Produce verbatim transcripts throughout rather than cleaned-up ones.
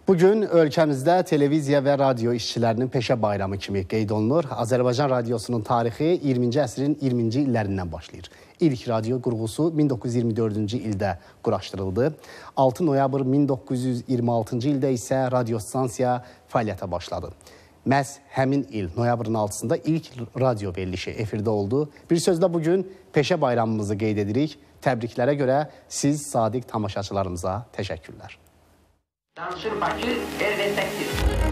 Bugün ölkəmizdə televiziya və radio işçilərinin peşə bayramı kimi qeyd olunur. Azərbaycan radiosunun tarixi iyirminci əsrin iyirminci illərindən başlayır. İlk radio qurğusu min doqquz yüz iyirmi dördüncü ildə quraşdırıldı. altı noyabr min doqquz yüz iyirmi altıncı ildə isə radiostansiya fəaliyyətə başladı. Məhz həmin il noyabrın altısında ilk radio verilişi efirdə oldu. Bir sözlə bugün peşə bayramımızı qeyd edirik. Təbriklərə görə siz sadiq tamaşaçılarımıza təşəkkürlər. Danışır Bakı, elbetəkdir.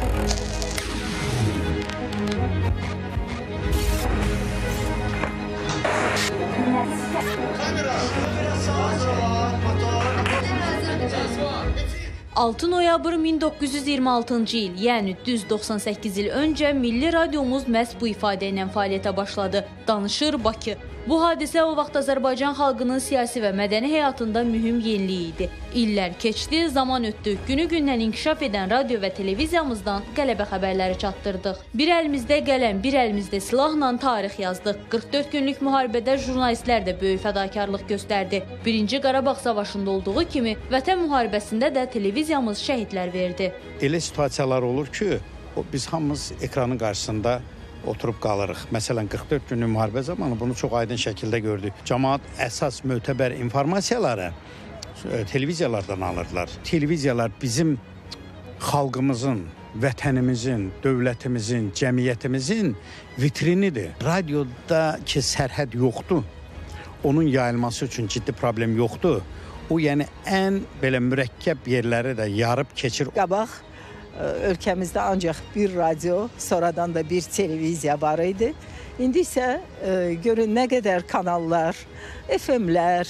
altı noyabr min doqquz yüz iyirmi altıncı il, yəni düz doxsan səkkiz il öncə Milli Radiomuz məhz bu ifadə ilə fəaliyyətə başladı. Danışır Bakı. Bu hadisə o vaxt Azərbaycan xalqının siyasi və mədəni həyatında mühüm yenilik idi. İllər keçdi, zaman ötdü. Günü-gündən inkişaf edən radio və televiziyamızdan qələbə xəbərləri çatdırdıq. Bir əlimizdə qələm, bir əlimizdə silahla tarix yazdıq. qırx dörd günlük müharibədə jurnalistlər də böyük fədakarlıq göstərdi. Birinci Qarabağ Savaşında olduğu kimi Vətən müharibəsində də televiziyamız şəhidlər verdi. Elə situasiyalar olur ki, biz hamımız ekranın qarşısında oturub qalırıq. Məsələn, qırx dörd günlük müharibə zamanı bunu çox aydın şəkildə gördük. Cəmaət əsas mötəbər informasiyaları televiziyalardan alırlar. Televiziyalar bizim xalqımızın, vətənimizin, dövlətimizin, cəmiyyətimizin vitrinidir. Radiodakı sərhəd yoxdur. Onun yayılması üçün ciddi problem yoxdur. O, yəni ən belə mürəkkəb yerləri də yarıb keçir. Qabaq ölkəmizdə ancaq bir radio, sonradan da bir televiziya var idi. İndi isə e, görün nə qədər kanallar, F M'lər,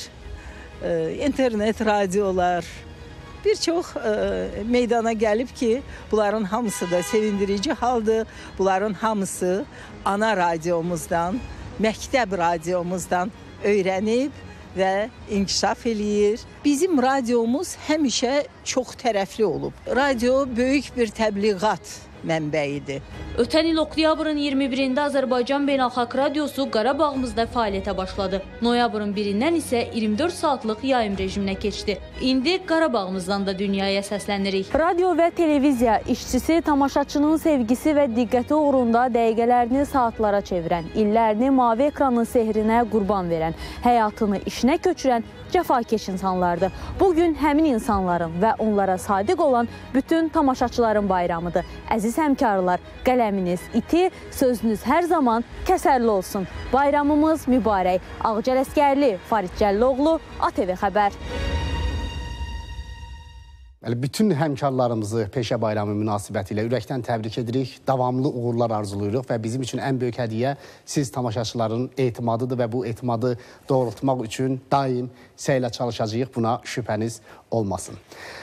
e, internet radiolar bir çox e, meydana gəlib ki, bunların hamısı da sevindirici haldır. Bunların hamısı ana radiomuzdan, məktəb radiomuzdan öyrənib və inkişaf eləyir. Bizim radiomuz həmişə çox tərəfli olub. Radio böyük bir təbliğat mənbəyidir. Ötən il oktyabrın iyirmi birində Azərbaycan Beynəlxalq Radiosu Qarabağımızda fəaliyyətə başladı. Noyabrın birindən isə iyirmi dörd saatlıq yayım rejiminə keçdi. İndi Qarabağımızdan da dünyaya səslənirik. Radio və televiziya işçisi, tamaşaçının sevgisi və diqqəti uğrunda dəqiqələrini saatlara çevirən, illərini mavi ekranın sehrinə qurban verən, həyatını işinə köçürən cəfakeş insanlardır. Bugün həmin insanların və onlara sadiq olan bütün tamaşaçıların bayramıdır. Əziz həmkarlar, qələminiz iti, sözünüz hər zaman kəsərli olsun. Bayramımız mübarək. Ağcəl Əskərli, Farid Cəlloğlu, A T V Xəbər. Bütün həmkarlarımızı peşə bayramı münasibəti ilə ürəkdən təbrik edirik, davamlı uğurlar arzulayırıq və bizim üçün ən böyük hədiyyə siz tamaşaçıların etimadıdır və bu etimadı doğrultmaq üçün daim səylə çalışacağıq, buna şübhəniz olmasın.